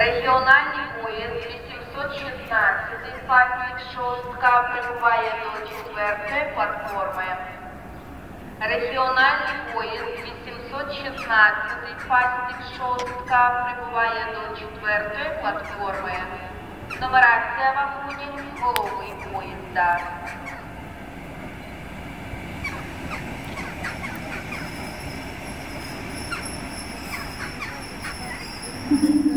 Регіональний поїзд 816 пасік шостка прибуває до 4-ї платформи. Регіональний поїзд 816 пасік шостка прибуває до 4-ї платформи. Нумерація вагонів голови поїзда. Thank you.